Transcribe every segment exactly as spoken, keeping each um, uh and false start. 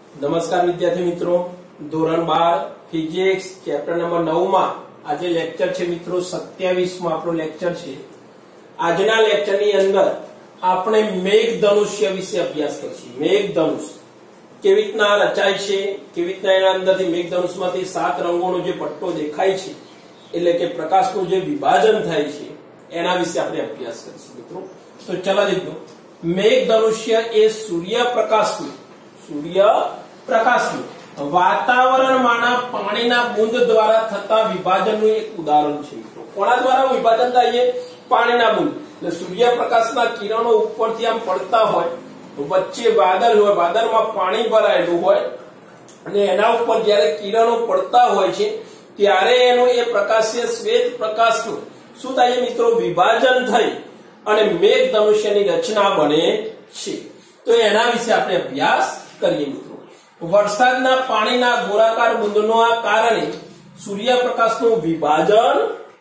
नमस्कार विद्यार्थी मित्रों, धोरण बार फिजिक्स चैप्टर नंबर नौ में आज लेक्चर है मित्रों सत्यावीस में आपनो लेक्चर है। आजना लेक्चर ની અંદર આપણે મેઘધનુષ્ય વિશે અભ્યાસ કરીશું। મેઘધનુષ કેવી રીતના રચાય છે, કેવી રીતના એના અંદરથી મેઘધનુષમાંથી સાત રંગોનો જે પટ્ટો દેખાય છે એટલે કે પ્રકાશનું જે વિભાજન થાય છે એના વિશે આપણે અભ્યાસ કરીશું મિત્રો। તો ચલો देखो, મેઘધનુષ્ય એ સૂર્યપ્રકાશનું સૂર્ય પ્રકાશનું વાતાવરણમાંના પાણીના બુંદ દ્વારા થતા વિભાજનનું એક ઉદાહરણ છે મિત્રો। કોના દ્વારા વિભાજન થાય છે? પાણીના બુંદ। એટલે સૂર્યપ્રકાશના કિરણો ઉપરથી આમ પડતા હોય, વચ્ચે વાદળ હોય, વાદળમાં પાણી ભરાયેલું હોય અને એના ઉપર જ્યારે કિરણો પડતા હોય છે ત્યારે એનું એ પ્રકાશીય શ્વેત પ્રકાશનું શું થાય છે મિત્રો? વિભાજન થઈ અને મેઘધનુષ્યની રચના બને છે। તો એના વિશે આપણે અભ્યાસ કરીએ મિત્રો। વરસાદના પાણીના ગોળાકાર બુંદોના કારણે સૂર્યપ્રકાશનું વિભાજન,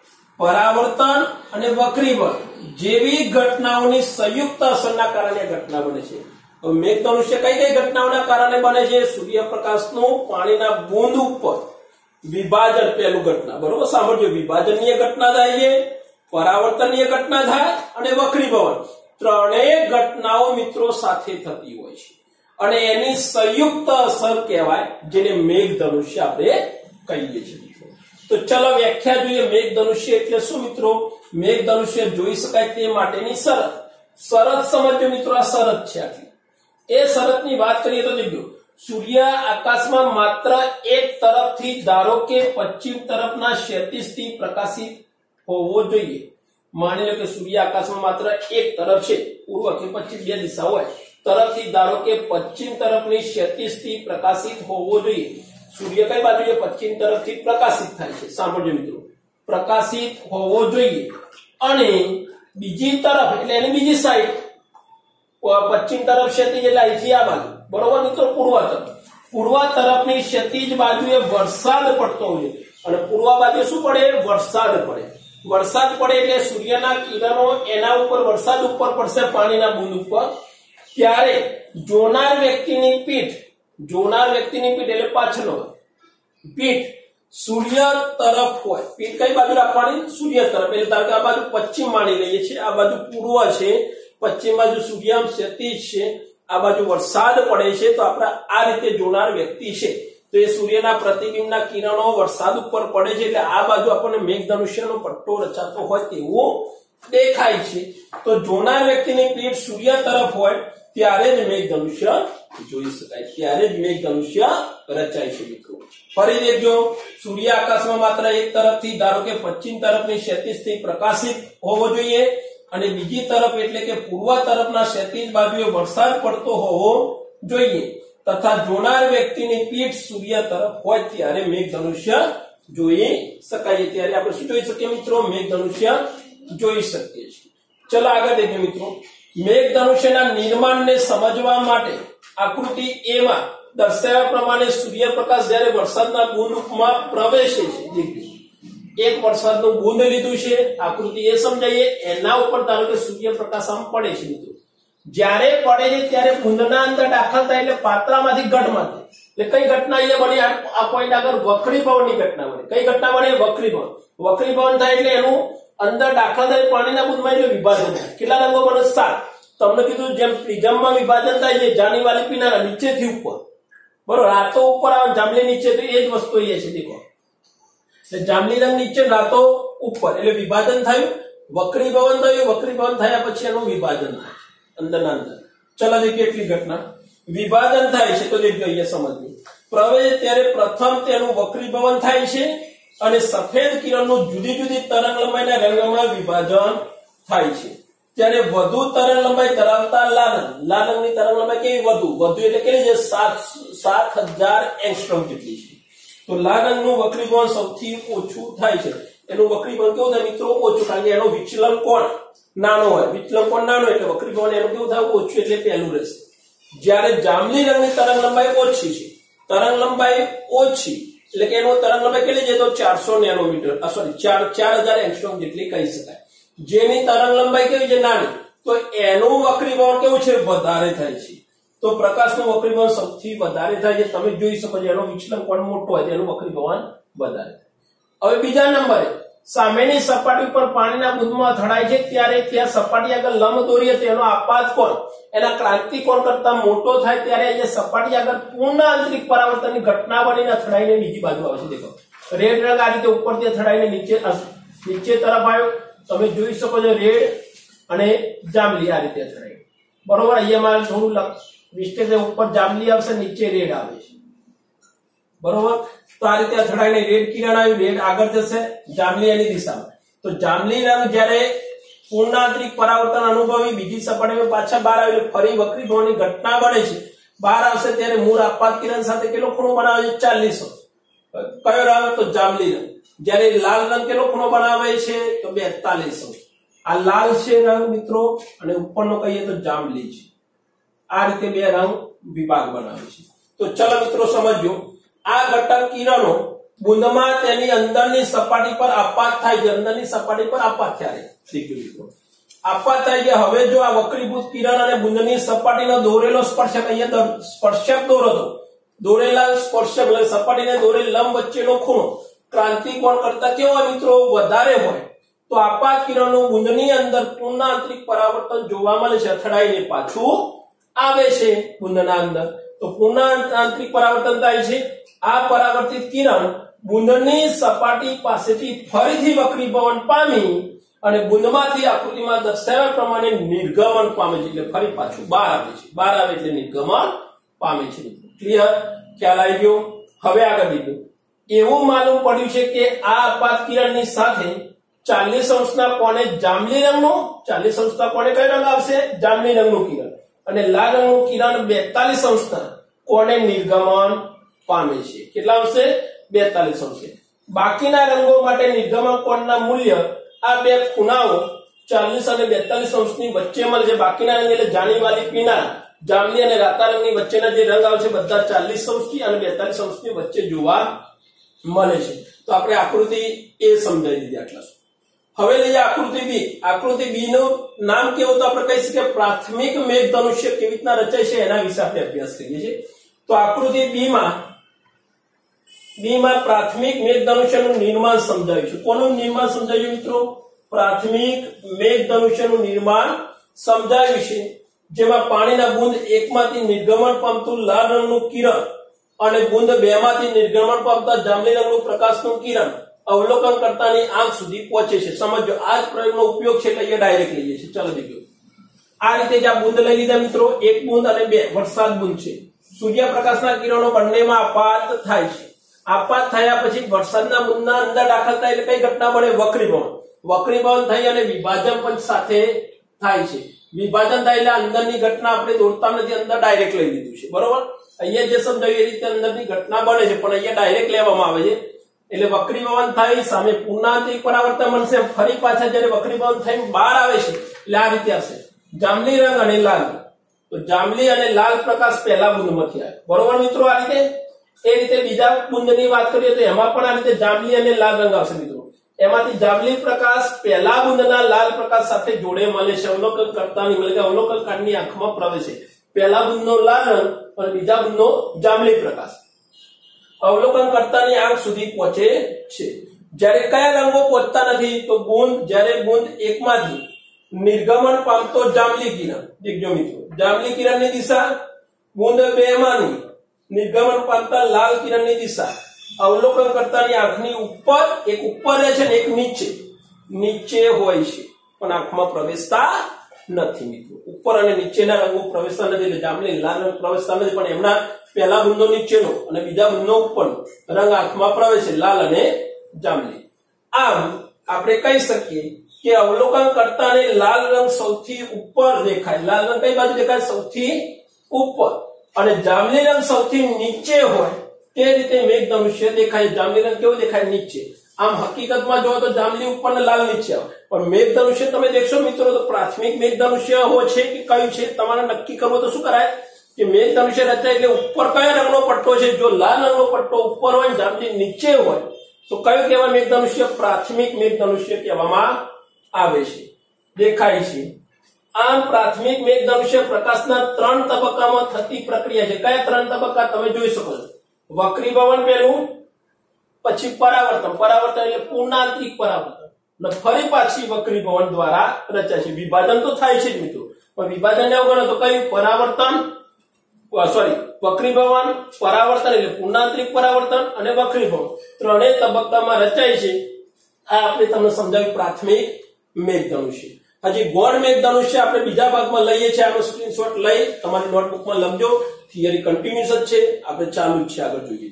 પરાવર્તન અને વક્રીભવન જેવી ઘટનાઓની સંયુક્ત અસરના કારણે ઘટના બને છે। તો મેઘધનુષ્ય કઈ કઈ ઘટનાઓના કારણે બને છે? સૂર્યપ્રકાશનું પાણીના બુંદ ઉપર વિભાજન પહેલું ઘટના, બરોબર સાંભળજો। વિભાજનની ઘટના થાય છે, પરાવર્તનની ઘટના થાય અને વક્રીભવન, ત્રણેય ઘટનાઓ મિત્રો સાથે થતી હોય છે અને એની સંયુક્ત અસર કહેવાય, જેને મેઘધનુષ્ય આપણે કહીએ છીએ। તો ચલો વ્યાખ્યા જોઈએ। મેઘધનુષ્ય એટલે શું મિત્રો? મેઘધનુષ્ય જોઈ શકાય તે માટેની શરત। શરત સમજો મિત્રો, આ શરત છે આટલી। એ શરતની વાત કરીએ તો દેખો, સૂર્ય આકાશમાં માત્ર એક તરફથી ધારો કે પશ્ચિમ તરફના ક્ષિતિજથી પ્રકાશિત હોવો જોઈએ। માની લો કે સૂર્ય આકાશમાં માત્ર એક તરફ છે, પૂર્વ કે પશ્ચિમ બે દિશા હોય, તરફથી ધારો કે પશ્ચિમ તરફની ક્ષિતિજથી પ્રકાશિત હોવો જોઈએ। સૂર્ય કઈ બાજુ છે? પશ્ચિમ તરફથી પ્રકાશિત થાય છે, સાંભળજો મિત્રો, પ્રકાશિત હોવો જોઈએ। અને બીજી તરફ એટલે એની બીજી સાઈડ, પશ્ચિમ તરફ ક્ષિતિજ એટલે અહીંથી આ બાજુ, બરોબર મિત્રો, પૂર્વ તરફ પૂર્વ તરફની ક્ષિતિજ બાજુએ વરસાદ પડતો હોય અને પૂર્વ બાજુ શું પડે? વરસાદ પડે। વરસાદ પડે એટલે સૂર્યના કિરણો એના ઉપર, વરસાદ ઉપર પડશે, પાણીના બુંદ ઉપર, ત્યારે જોનાર વ્યક્તિની પીઠ, જોનાર વ્યક્તિની પીઠ એટલે પાછળનો પીઠ સૂર્ય તરફ હોય। પીઠ કઈ બાજુ રાખવાની? સૂર્ય તરફ। એટલે ધારો કે આ બાજુ પશ્ચિમ માની લઈએ છીએ, આ બાજુ પૂર્વ છે, પશ્ચિમ બાજુ સૂર્ય ક્ષિતિજ છે, આ બાજુ વરસાદ પડે છે। તો આપણે આ રીતે જોનાર વ્યક્તિ છે તો એ સૂર્યના પ્રતિબિંબના કિરણો વરસાદ ઉપર પડે છે એટલે આ બાજુ આપણને મેઘધનુષ્યનો પટ્ટો રચાતો હોય તેવો દેખાય છે। તો જોનાર વ્યક્તિની પીઠ સૂર્ય તરફ હોય ત્યારે જ મેઘધનુષ્ય જોઈ શકાય, ત્યારે જ મેઘધનુષ્ય રચાય છે મિત્રો। ફરી દેખજો, સૂર્ય આકાશમાં માત્ર એક તરફથી ધારો કે પશ્ચિમ તરફની ક્ષિતિજથી પ્રકાશિત હોવો જોઈએ અને બીજી તરફ એટલે કે પૂર્વ તરફના ક્ષિતિજ બાજુએ વરસાદ પડતો હોવો જોઈએ તથા જોનાર વ્યક્તિની પીઠ સૂર્ય તરફ હોય ત્યારે મેઘધનુષ્ય જોઈ શકાય। ત્યારે આપણે શું જોઈ શકીએ મિત્રો? મેઘધનુષ્ય જોઈ શકીએ છીએ। ચલો આગળ દેખીએ મિત્રો। મેઘધનુષ્યના નિર્માણને સમજવા માટે આકૃતિ એ માં દર્શાવ્યા પ્રમાણે સૂર્યપ્રકાશ જ્યારે વરસાદના બુંદમાં પ્રવેશે છે, દેખો એક વરસાદનું બુંદ લીધું છે, આકૃતિ એ સમજાઈએ, એના ઉપર ધારો કે સૂર્યપ્રકાશ આમ પડે છે મિત્રો, જ્યારે પડે છે ત્યારે બુંદના અંદર દાખલ થાય એટલે પાત્રામાંથી ઘટમાં થાય એટલે કઈ ઘટના અહીંયા બની? આ પોઈન્ટ આગળ વક્રીભવનની ઘટના બને। કઈ ઘટના બને? વક્રીભવન। વક્રીભવન થાય એટલે એનું અંદર દાખલ થાય પાણીના બુંદમાં એટલે વિભાજન થાય। કેટલા રંગો બને? સાત। તમને કીધું જેમ પ્રિઝમમાં વિભાજન થાય છે જાની વાલી પીના નીચેથી ઉપર, બરોબર, રાતો ઉપર આવે, જાંબલી નીચે, તો એ જ વસ્તુ અહીંયા છે દેખો, એટલે જાંબલી રંગ નીચે, રાતો ઉપર, એટલે વિભાજન થયું, વક્રીભવન થયું, વક્રીભવન થયા પછી એનું વિભાજન થાય અંદરના અંદર। ચલો દેખીએ કેટલી ઘટના વિભાજન થાય છે। તો દેખજો અહીંયા સમજવું, પ્રવેશ ત્યારે પ્રથમ તેનું વક્રીભવન થાય છે અને સફેદ કિરણનું જુદી જુદી તરંગ લંબાઈના રંગમાં વિભાજન થાય છે। ત્યારે વધુ તરંગ લંબાઈ ધરાવતા લાલ રંગ, લાલ રંગની તરંગ લંબાઈ કેવી? વધુ વધુ એટલે કેટલી છે? સાત સાત હજાર એંગસ્ટ્રોમ જેટલી છે। તો લાલ રંગનું વક્રીભવન સૌથી ઓછું થાય છે। એનું વક્રીભવન કેવું થાય મિત્રો? ઓછું, કારણ કે એનો વિચલન કોણ નાનો હોય, વિચલન કોણ નાનો એટલે વક્રીભવન એનું કેવું થાય? ઓછું, એટલે પહેલું રહેશે। જ્યારે જાંબલી રંગની તરંગ લંબાઈ ઓછી છે, તરંગ લંબાઈ ઓછી એટલે કે એનો તરંગ લંબાઈ કેટલી છે? તો ચારસો નેનોમીટર, સોરી ચાર ચાર હજાર એંગસ્ટ્રોમ જેટલી કહી શકાય। જેની તરંગ લંબાઈ કેવી છે? નાની, તો એનું વક્રીભવન કેવું છે? વધારે થાય છે। તો પ્રકાશનું વક્રીભવન સૌથી વધારે થાય છે. તમે જોઈ શકો છો એનો વિચલન કોણ મોટો હોય તેનું વક્રીભવન વધારે. હવે બીજા નંબરે સામેની સપાટી પર પાણીના બુંદમાં અથડાય છે ત્યારે ત્યાં સપાટી આગળ લંબ દોરીએ તેનો આપાત કોણ એના ક્રાંતિ કોણ કરતા મોટો થાય ત્યારે જે સપાટી આગળ પૂર્ણ આંતરિક પરાવર્તનની ઘટના બનીને અથડાઈને બીજી બાજુ આવે છે. દેખો રેડ રંગ આ રીતે ઉપરથી અથડાઈને નીચે નીચે તરફ આવ્યો. તમે જોઈ શકો છો રેડ અને જાંબલી આ રીતે અથડાય. બરોબર, અહીંયા મારે થોડું મિસ્ટેક ઉપર જાંબલી આવશે, નીચે રેડ આવે છે. બરોબર, તો આ રીતે અથડાઈને રેડ કિરણ આવ્યું, રેડ આગળ જશે, જાંબલી એની દિશામાં. તો જાંબલી રંગ જ્યારે પૂર્ણ આંતરિક પરાવર્તન અનુભવી બીજી સપાટીમાં પાછા બહાર આવે ફરી વક્રીભવનની ઘટના બને છે. બહાર આવશે ત્યારે મૂળ આપાત કિરણ સાથે કેટલો ખૂણો બનાવે છે? ચાલીસ અંશ. કયો રંગ? તો જાંબલી રંગ. જ્યારે લાલ રંગ કેટલો ખૂણો બનાવે છે? તો બેતાલીસ અંશ. આ લાલ છે રંગ મિત્રો અને ઉપરનો કહીએ તો જાંબલી છે. આ રીતે બે રંગ વિભાગ બનાવે છે. તો ચલો મિત્રો સમજો, આ ઘટક કિરણો બુંદમાં તેની અંદરની સપાટી પર આપાત થાય છે. અંદરની સપાટી પર આપાત થાય છે. આપાત થાય છે. હવે જો આ વક્રીભૂત કિરણ અને બુંદની સપાટીનો દોરેલો સ્પર્શક, અહીંયા સ્પર્શક દોરો તો દોરેલા સ્પર્શક એટલે સપાટીને દોરેલ લંબ વચ્ચેનો ખૂણો ક્રાંતિ કોણ કરતા કેવો હોય મિત્રો? વધારે હોય. તો આપાત કિરણનું બુંદની અંદર પૂર્ણ આંતરિક પરાવર્તન જોવા મળે છે, અથડાઈને પાછું આવે છે બુંદના અંદર. તો પૂર્ણ આંતરિક પરાવર્તન થાય છે. આ પરાવર્તિત કિરણ બુંદની સપાટી પાસેથી ફરીથી વક્રીભવન પામી અને બુંદમાંથી આકૃતિમાં દર્શાવ્યા પ્રમાણે નિર્ગમન પામે છે, એટલે ફરી પાછું બહાર આવે છે. બહાર આવે એટલે નિર્ગમન પામે છે. ક્લિયર? ખ્યાલ આવી ગયો? હવે આગળ બીજું એવું માલુમ પડ્યું છે કે આ આપાત કિરણની સાથે ચાલીસ અંશના કોણે જાંબલી રંગનું, ચાલીસ અંશના કોણે કયો રંગ આવશે? જાંબલી રંગનું કિરણ. અને લાલ રંગનું કિરણ બેતાલીસ અંશના કોણે નિર્ગમન પામે છે. કેટલા અંશે? બેતાલીસ અંશે. બાકીના રંગો માટે નિર્ગમન કોણના મૂલ્ય આ બે ખૂણાઓ ચાલીસ અને બેતાલીસ અંશની વચ્ચે મળે છે. બાકીના રંગ એટલે જાણી વાલી પીના, જાંબલી અને રાતા રંગની વચ્ચેના જે રંગ આવે છે બધા ચાલીસ અંશથી અને બેતાલીસ અંશની વચ્ચે જોવા મળે છે. તો આપણે આકૃતિ એ સમજાવી દીધી આટલા. હવે લઈએ આકૃતિ બી. આકૃતિ બી નું નામ કેવું? તો આપણે કહી શકીએ પ્રાથમિક મેઘધનુષ્ય કેવી રીતના રચાય છે એના વિશે આપણે અભ્યાસ કરીએ છીએ. તો આકૃતિ બી માં બી માં પ્રાથમિક મેઘધનુષ્યનું નિર્માણ સમજાવ્યું છે. કોનું નિર્માણ સમજાવ્યું મિત્રો? પ્રાથમિક મેઘધનુષ્યનું નિર્માણ સમજાવ્યું છે, જેમાં પાણીના બુંદ એકમાંથી નિર્ગમન પામતું લાલ રંગનું કિરણ અને બુંદ બે માંથી નિર્ગમન પામતા જાંબલી રંગનું પ્રકાશનું કિરણ અવલોકન કરતાની આંખ સુધી પહોંચે છે. સમજો, આ જ પ્રયોગનો ઉપયોગ છે એટલે અહીંયા ડાયરેક્ટ લઈએ છીએ. ચલો બીજું આ રીતે જ આ બુંદ લઈ લીધા મિત્રો, એક બુંદ અને બે વરસાદ બુંદ છે. સૂર્યપ્રકાશના કિરણો બંનેમાં આપાત થાય છે. આપાત થયા પછી વરસાદના બુંદના અંદર દાખલ થાય એટલે કઈ ઘટના બને? વક્રીભવન. વક્રીભવન થઈ અને વિભાજન પણ સાથે થાય છે. વિભાજન થાય એટલે અંદરની ઘટના આપણે દોરતા નથી, અંદર ડાયરેક્ટ લઈ લીધું છે. બરોબર, અહીંયા જે સમજાવ્યું એ રીતે અંદરની ઘટના બને છે પણ અહીંયા ડાયરેક્ટ લેવામાં આવે છે. એટલે વક્રીભવન થાય, સામે પૂર્ણાંતરિક પરાવર્તન બનશે, ફરી પાછા જ્યારે વક્રીભવન થઈને બહાર આવે છે એટલે આ રીતે આવશે જાંબલી રંગ અને લાલ. તો જાંબલી અને લાલ પ્રકાશ પહેલા બુંદમાંથી આવે. બરોબર મિત્રો, આ રીતે. એ રીતે બીજા બુંદની વાત કરીએ તો એમાં પણ આ રીતે જાંબલી અને લાલ રંગ આવશે મિત્રો. એમાંથી જાંબલી પ્રકાશ પહેલા બુંદના લાલ પ્રકાશ સાથે જોડે મળે છે. અવલોકન કરતાની એટલે કે અવલોકનકારની આંખમાં પ્રવેશે. પહેલા બુંદનો લાલ રંગ અને બીજા બુંદનો જાંબલી પ્રકાશ અવલોકન કરતાની આંખ સુધી પહોંચે છે. જ્યારે કયા રંગો પહોંચતા નથી? તો બુંદ, જ્યારે બુંદ એકમાંથી નિર્ગમન પામતો જાંબલી કિરણ, દેખજો મિત્રો, જાંબલી કિરણની દિશા, બુંદ બે માંની નિર્ગમન પામતા લાલ કિરણની દિશા અવલોકન કરતાની આંખની ઉપર, એક ઉપર રહે છે ને એક નીચે નીચે હોય છે પણ આંખમાં પ્રવેશતા નથી મિત્રો. ઉપર અને નીચેના રંગો પ્રવેશતા નથી એટલે જાંબલી લાલ રંગ પ્રવેશતા નથી, પણ એમના પહેલા બુંદો નીચેનો અને બીજા બુંદો ઉપરનો રંગ આંખમાં પ્રવેશે, લાલ અને જાંબલી. આમ આપણે કહી શકીએ કે અવલોકન કરતાને લાલ રંગ સૌથી ઉપર દેખાય. લાલ રંગ કઈ બાજુ દેખાય? સૌથી ઉપર. અને જાંબલી રંગ સૌથી નીચે હોય તે રીતે મેઘધનુષ્ય દેખાય. જાંબલી રંગ કેવો દેખાય? નીચે. આમ હકીકતમાં જો તો જાંબલી ઉપર ને લાલ નીચે આવે, પણ મેઘધનુષ્ય તમે દેખશો મિત્રો તો પ્રાથમિક મેઘધનુષ્ય હો છે કે કયું છે તમારે નક્કી કરવું તો શું કરાય કે મેઘધનુષ્ય રચાય એટલે ઉપર કયા રંગનો પટ્ટો છે? જો લાલ રંગનો પટ્ટો ઉપર હોય, જાંબલી નીચે હોય તો કયું કહેવાય મેઘધનુષ્ય? પ્રાથમિક મેઘધનુષ્ય કહેવામાં આવે છે. દેખાય છે. આમ પ્રાથમિક મેઘધનુષ્ય પ્રકાશના ત્રણ તબક્કામાં થતી પ્રક્રિયા છે. કયા ત્રણ તબક્કા તમે જોઈ શકો છો? વક્રીભવન પહેલું, પછી પરાવર્તન. પરાવર્તન એટલે પૂર્ણાંતરિક પરાવર્તન, અને ફરી પાછી વક્રીભવન દ્વારા રચાય છે. વિભાજન તો થાય છે જ મિત્રો, પણ વિભાજન અવગણો તો કયું? પરાવર્તન, સોરી વક્રીભવન, પરાવર્તન એટલે પૂર્ણાંતરિક પરાવર્તન અને વક્રીભવન ત્રણેય તબક્કામાં રચાય છે. આ આપણે તમને સમજાવ્યું પ્રાથમિક મેઘધનુષ્ય. હજી ગૌણ મેઘધનુષ્ય આપણે બીજા ભાગમાં લઈએ છીએ. આનો સ્ક્રીનશોટ લઈ તમારી નોટબુકમાં લખજો. થિયરી કન્ટિન્યુઅસ જ છે, આપણે ચાલુ જ છે, આગળ જોઈએ.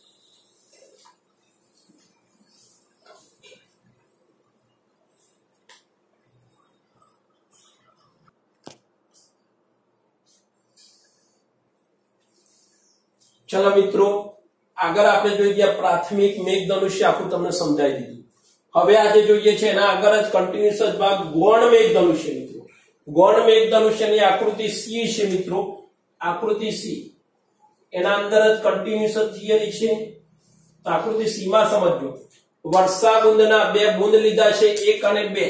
ચલો મિત્રો, આગળ આપણે જોઈ ગયા પ્રાથમિક મેઘધનુષ્ય, આખું તમને સમજાવી દીધું. હવે આજે જોઈએ છે એના આગળ જ કન્ટિન્યુઅસ ભાગ ગૌણ મેઘધનુષ્ય. મિત્રો ગૌણ મેઘધનુષ્યની આકૃતિ સી છે. મિત્રો આકૃતિ સી, એના અંદર જ કન્ટિન્યુઅસ થિયરી છે. આકૃતિ સી માં સમજો. વર્ષા બુંદના બે બુંદ લીધા છે, એક અને બે.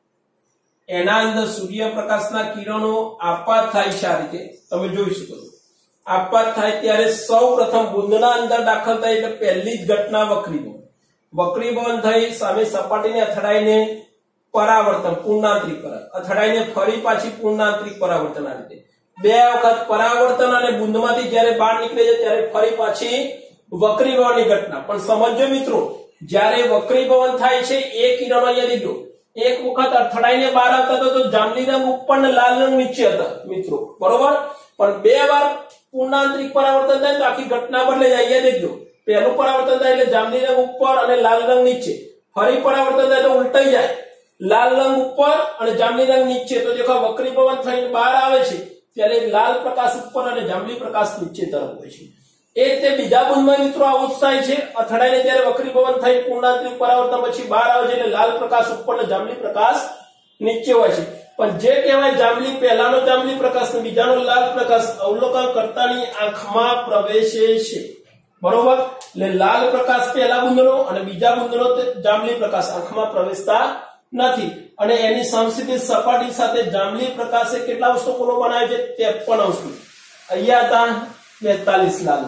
એના અંદર સૂર્યપ્રકાશના કિરણો આપાત થાય છે. આ રીતે તમે જોઈ શકો છો. આપાત થાય ત્યારે સૌ પ્રથમ બુંદના અંદર દાખલ થાય એટલે પહેલી જ ઘટના વક્રીભવન. વક્રીભવન થઈ સામે સપાટીને અથડાઈને પરાવર્તન, પૂર્ણાંતરિક પરાવર્તન, અથડાઈને ફરી પાછી પૂર્ણાંતરિક પરાવર્તન. આ રીતે બે વખત પરાવર્તન અને બુંદમાંથી જ્યારે બહાર નીકળે છે ત્યારે ફરી પાછી વક્રીભવનની ઘટના. પણ સમજો મિત્રો, જ્યારે વક્રીભવન થાય છે એ કિરણો અહીંયા દેખો, એક વખત અથડાઈને બહાર આવતા હતા તો જાંબલી રંગ ઉપર ને લાલ રંગ નીચે હતા મિત્રો, બરોબર. પણ બે વાર પૂર્ણાંતરિક પરાવર્તન થાય તો આખી ઘટના બદલે જાય. અહીંયા દેખજો, પહેલું પરાવર્તન થાય એટલે જાંબલી રંગ ઉપર અને લાલ રંગ નીચે. ફરી પરાવર્તન થાય તો ઉલટાઈ જાય, લાલ રંગ ઉપર અને જાંબલી રંગ નીચે. તો દેખો વક્રીભવન થઈને બહાર આવે છે ત્યારે લાલ પ્રકાશ ઉપર અને જાંબલી પ્રકાશ નીચે તરફ હોય છે. એ રીતે બીજા બુંદમાં મિત્રો આવું જ થાય છે. અથડાઈને ત્યારે વક્રીભવન થઈ પૂર્ણાંતરિક પરાવર્તન પછી બહાર આવે છે એટલે લાલ પ્રકાશ ઉપર અને જાંબલી પ્રકાશ નીચે હોય છે. પણ જે કહેવાય જાંબલી, પહેલાનો જાંબલી પ્રકાશ ને બીજાનો લાલ પ્રકાશ અવલોકન કરતાની આંખમાં પ્રવેશે છે, બરોબર. એટલે લાલ પ્રકાશ પહેલા બુંદનો અને બીજા બુંદનો જાંબલી પ્રકાશ આંખમાં પ્રવેશતા નથી. અને એની સમસીધી સપાટી સાથે જાંબલી પ્રકાશે કેટલા અંશનો ખૂણો બનાવે છે? ત્રેપન અંશનો. અહીંયા હતા બેતાલીસ લાલ.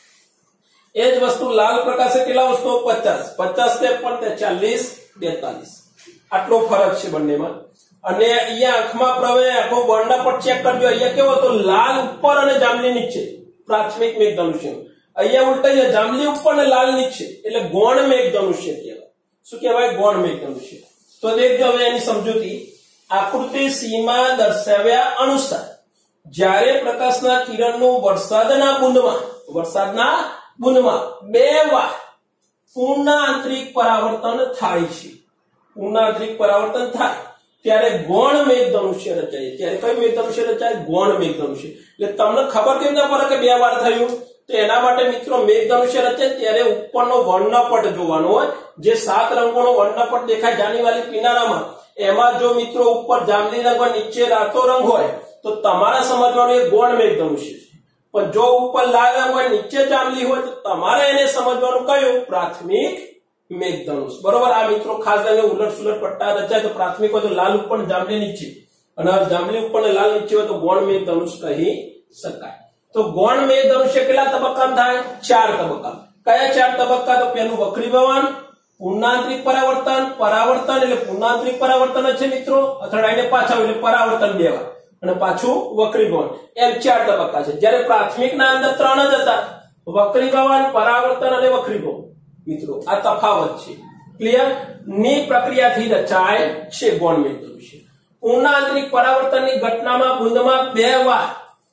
એ જ વસ્તુ લાલ પ્રકાશે કેટલા અંશનો? પચાસ. પચાસ ત્રેપન, ચાલીસ બેતાલીસ. આટલો ફરક છે બંનેમાં. અને અહીંયા આંખમાં પ્રવેશ, આખો વર્ણપટ ચેક કરજો. અહીંયા કેવો તો લાલ ઉપર અને જાંબલી નીચે, પ્રાથમિક મેઘધનુષ્ય. અહીંયા ઉલટાઈ જાય, જાંબલી ઉપર ને લાલ નીચે, એટલે ગૌણ મેઘધનુષ્ય કહેવાય. શું કહેવાય? ગૌણ મેઘધનુષ્ય. તો દેખજો હવે એની સમજૂતી. આકૃતિ સી માં દર્શાવ્યા અનુસાર જ્યારે પ્રકાશના કિરણનું વરસાદના બુંદમાં વરસાદના બુંદમાં બે વાર પૂર્ણાંતરિક પરાવર્તન થાય છે, પૂર્ણાંતરિક પરાવર્તન થાય ત્યારે ગૌણ મેઘધનુષ્ય રચાય. ત્યારે કયું મેઘધનુષ્ય રચાય? ગૌણ મેઘધનુષ્ય. એટલે તમને ખબર કેમ ના પડે કે બે વાર થયું? તો એના માટે મિત્રો મેઘધનુષ્ય રચે ત્યારે ઉપરનો વર્ણપટ જોવાનો હોય. જે સાત રંગોનો વર્ણપટ દેખાય જાનીવાલી કિનારામાં, એમાં જો મિત્રો ઉપર જાંબલી રંગ હોય, નીચે રાતો રંગ હોય, તો તમારે સમજવાનું એ ગૌણ મેઘધનુષ્ય છે. પણ જો ઉપર લાલ રંગ હોય, નીચે જાંબલી હોય, તો તમારે એને સમજવાનું કયું? પ્રાથમિક મેઘધનુષ, બરોબર. આ મિત્રો ખાસ કરીને ઉલટ સુલટ પટ્ટા રચાય તો પ્રાથમિક હોય તો લાલ ઉપર જાંબલી નીચે, અને જાંબલી ઉપર ને લાલ નીચે હોય તો ગૌણ મેઘધનુષ કહી શકાય. તો ગૌણ મેઘધનુષ્ય કેટલા તબક્કામાં થાય? ચાર તબક્કા. કયા ચાર તબક્કા? તો પહેલું વક્રીભવન, પૂર્ણાંતરિક પરાવર્તન, પરાવર્તન એટલે પૂર્ણાંતરિક પરાવર્તન જ છે મિત્રો, અથડાઈને પાછા એટલે પરાવર્તન બે વાર, અને પાછું વક્રીભવન. એમ ચાર તબક્કા છે. જ્યારે પ્રાથમિક ના અંદર ત્રણ જ હતા, વક્રીભવન, પરાવર્તન અને વક્રીભવન. મિત્રો આ તફાવત છે. ક્લિયર? ની પ્રક્રિયાથી રચાય છે ગૌણ મેઘધનુષ્ય. પૂર્ણાંતરિક પરાવર્તનની ઘટનામાં બુંદમાં બે વાર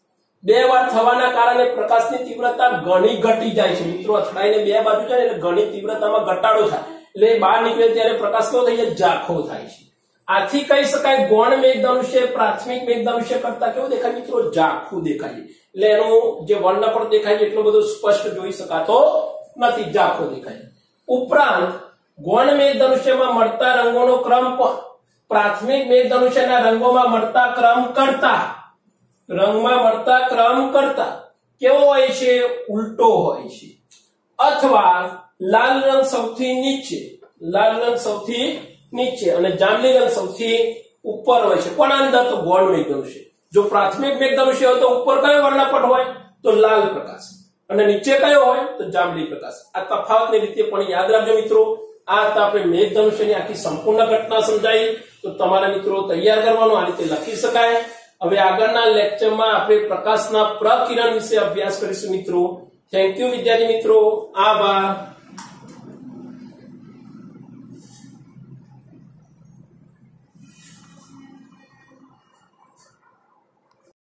બે વાર થવાના કારણે પ્રકાશની તીવ્રતા ઘણી ઘટી જાય છે મિત્રો. અથડાઈને બે બાજુ જાય એટલે ઘણી તીવ્રતામાં ઘટાડો થાય, એટલે બહાર નીકળે ત્યારે પ્રકાશ કેવો થઈ જાય? ઝાંખો થાય છે. આથી કહી શકાય ગૌણ મેઘધનુષ્ય પ્રાથમિક મેઘધનુષ્ય કરતા કેવું દેખાય મિત્રો? ઝાંખું દેખાય. એટલે એનું જે વર્ણપટ દેખાય છે એટલો બધો સ્પષ્ટ જોઈ શકાતો નથી, ઝાંખો દેખાય. ઉપરાંત ગૌણ મેઘધનુષ્યમાં મળતા રંગોનો ક્રમ પણ પ્રાથમિક મેઘધનુષ્યના રંગોમાં મળતા ક્રમ કરતા રંગમાં મળતા ક્રમ કરતા કેવો હોય છે? ઉલટો હોય છે. અથવા લાલ રંગ સૌથી નીચે, લાલ રંગ સૌથી નીચે અને જાંબલી રંગ સૌથી ઉપર હોય છે. કોના અંદર? તો ગૌણ મેઘધનુષ્ય. જો પ્રાથમિક મેઘધનુષ્ય હોય તો ઉપર કયો વર્ણપટ હોય? તો લાલ પ્રકાશ, અને નીચે કયો હોય? તો જાંબલી પ્રકાશ. આ તફાવતની રીતે પણ યાદ રાખજો મિત્રો. આ હતા આપણે મેઘધનુષ્યની આખી સંપૂર્ણ ઘટના સમજાઈ. તો તમારા મિત્રો તૈયાર કરવાનું આ રીતે લખી શકાય. હવે આગળના લેક્ચરમાં આપણે પ્રકાશના પ્રકિરણ વિશે અભ્યાસ કરીશું મિત્રો. થેન્ક યુ વિદ્યાર્થી મિત્રો. આભાર.